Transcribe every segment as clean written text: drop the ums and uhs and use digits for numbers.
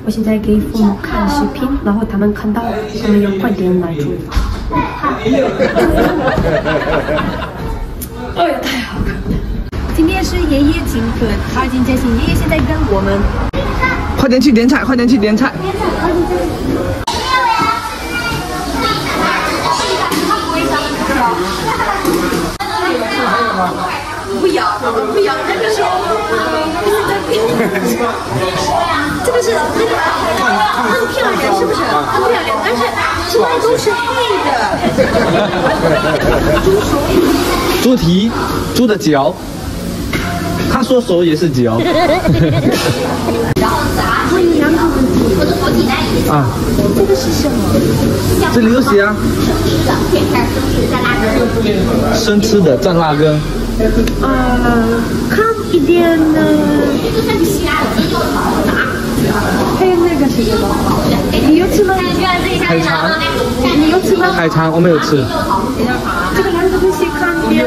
我现在给父母看视频，然后他们看到，他们要快点来煮。哎呀，太好看了！今天是爷爷请客，他已经在请爷爷现在跟我们。 快点去点菜，快点去点菜。 不要，不要，这个是，这个是那个很漂亮，是不是？很漂亮，但是出来都是黑的。 猪蹄，猪的脚，他说熟也是脚。 还有两个问题。 啊， 这个是什么？ 这里有写啊。生吃的蘸辣根。 看一点呢。还有那个是什么？你有吃吗？ 海肠。 你有吃吗？ 海肠我没有吃。 这个两个东西看一点。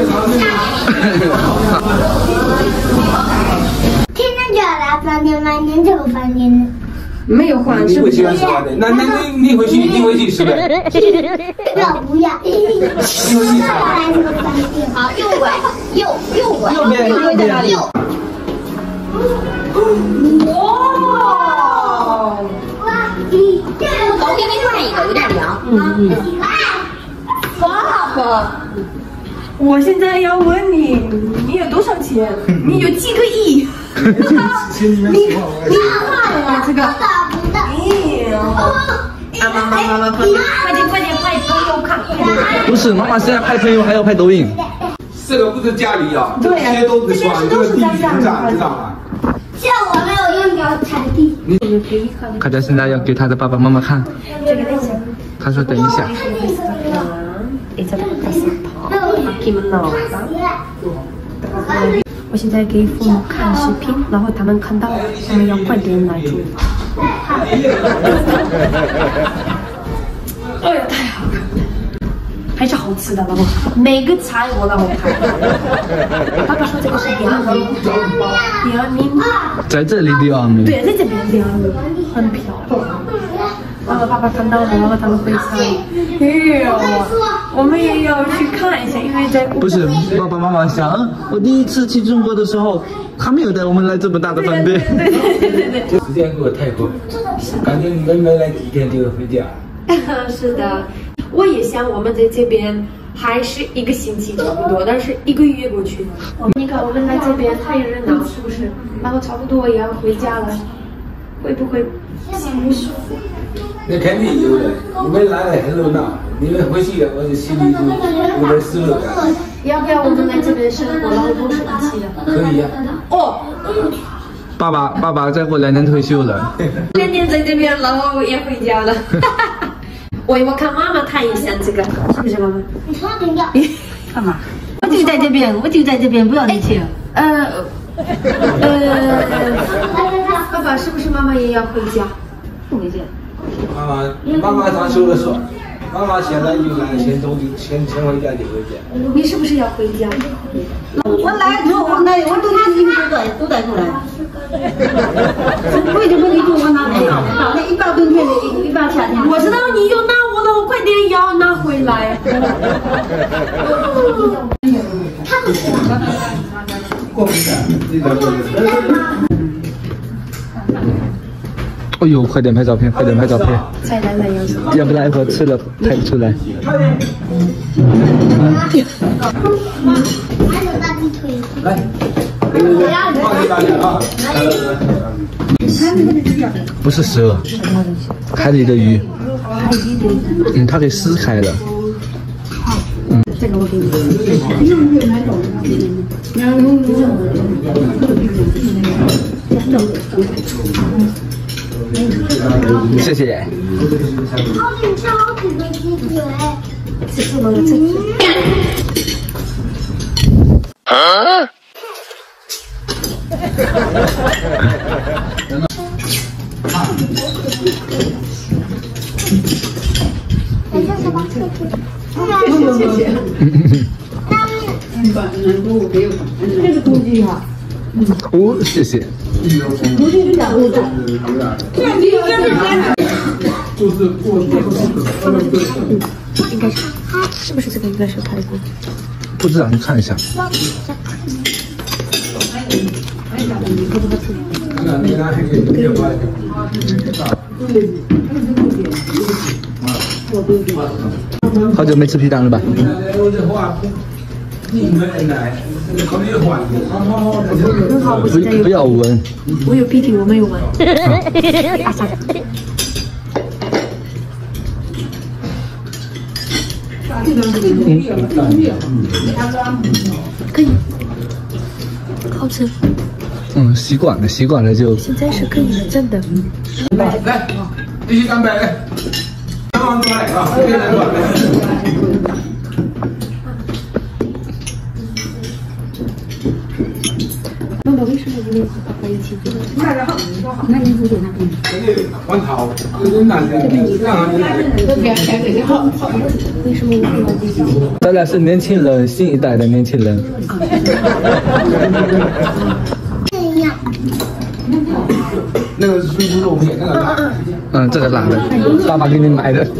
天天就要来饭店买年这个饭店的。 没有换，是不是？ 喜欢吃饭的，那你回去吃呗。 不要。你回去来这个饭店。好，右拐。 右边。 哇！ 我给你换一个，有点凉。 爸爸，我现在要问你，你有多少钱？你有几个亿？你看啊，这个。妈，快点拍朋友看。 不是，妈妈现在拍朋友还要拍抖音。 这个不是家里啊， 对呀， 这些都不算，这个地理成长，知道吗？ 像我没有用脚踩地。 他家现在要给他的爸爸妈妈看。 这个等一下。 他说等一下。 我现在给父母看视频，然后他们看到，他们要快点来煮。哎呀，太好看了！还是好吃的，老公。每个菜我都好看。爸爸说这个是第二名。 在这里第二名。 对，在这边第二名，很漂亮。然后爸爸看到了，然后他们会猜。哎呦，我们也要去看一下，因为在不是爸爸妈妈想，我第一次去中国的时候，他没有带我们来这么大的饭店。 对。时间过得太快，感觉没来几天就回家。 是的，我也想我们在这边还是1个星期差不多，但是1个月过去了。你看我们来这边太热闹，是不是？然后差不多也要回家了，会不会心不舒服？ 那肯定有的，你们来了很热闹，你们回去我就心里就有点失落感。 要不要我们来这边生活，然后都是一起的？ 可以呀。 哦。 爸爸再过2年退休了。 2年在这边，然后也回家了。我看妈妈她也想这个，是不是妈妈？ 你说等下。 干嘛？我就在这边，不要你去。爸爸是不是妈妈也要回家？不回家。 妈妈咋说了算？妈妈现在就来，先回家就回家。 你是不是要回家？ 我来之后，我都拿你们都带出来。回去你就我拿来了，那一半冬天的，一半夏天。 我知道你有拿我的，我快点要拿回来。 他们是。 过不来， 哎呦，快点拍照片，快点拍照片！ 再来了有什么？ 要不然一会儿吃了拍不出来。 还有大鸡腿。 来，放给大家啊！ 不是蛇，海里的鱼。它给撕开了。 这个我给你。 谢谢。 好紧张，好几个鸡腿。 这是我的这个。啊！ 等下什么？ 谢谢。 这个估计哈。 哦， 谢谢。 应该是，是不是这个应该是排骨？ 不知道，你看一下。好久没吃皮蛋了吧？ 很好，我现在有。 不要闻。 我有鼻涕，我没有闻。可以，好吃。 习惯了，习惯了就。 现在是可以的，真的。 来，继续干杯！刚刚过来啊，这边来过来。 妈妈为什么不能和爸爸一起做？ 那你不点那边？ 王桃，那为什么我不能自己做？ 咱俩是年轻人，新一代的年轻人。 那个是水煮肉片，那个。 这个辣的，爸爸给你买的。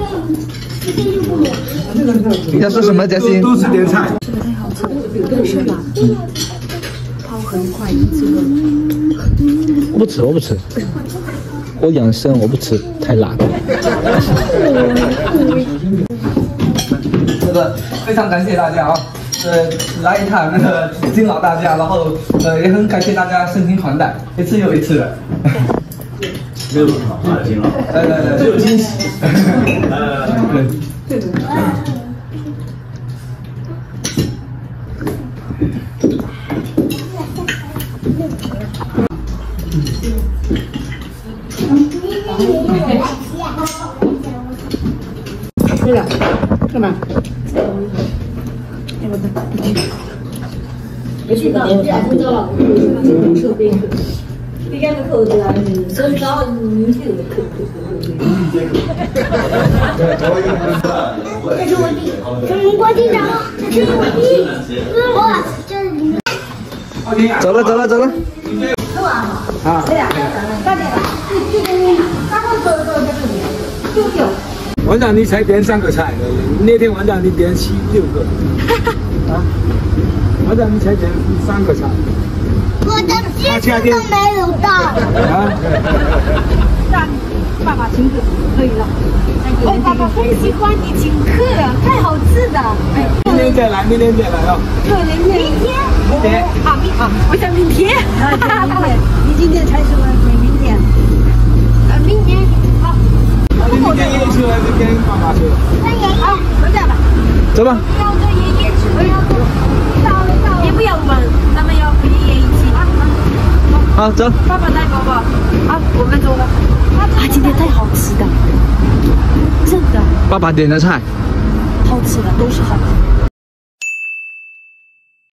你要说什么，嘉欣？ 都是点菜。 这个太好吃了，都是辣的，泡很快，一次我不吃，我不吃。我养生，我不吃太辣的。这个非常感谢大家啊！来一趟那个敬老大家，然后也很感谢大家盛情款待，一次又一次的。 没有很好啊，敬老。 来， 这有惊喜。 对了，干嘛？ 回去到你家知道了，设备。你看这口子啊，真高，你这个口子。 这是我弟，这是我弟长，这是我弟，我这是你。 走了。 啊，对呀，大点吧，就给你，然后走，就丢。 晚上你才点3个菜的，那天晚上你点6个。啊，晚上你才点3个菜。 我的鸡翅都没有到。 啊。 爸爸请客可以了。 哦，爸爸很喜欢你请客，太好吃的。 明天再来啊。 明天。 我想明天。 你今天才吃完，明天。 明天好。 明天也去了，明天爸爸去了。 好，就这样吧。 走吧。 不要跟爷爷吃，不要跟也不要问，咱们要和爷爷一起。 好，走。 爸爸带宝宝。好，我们走了。今天太好吃的，真的。 爸爸点的菜， 好吃的都是好吃的。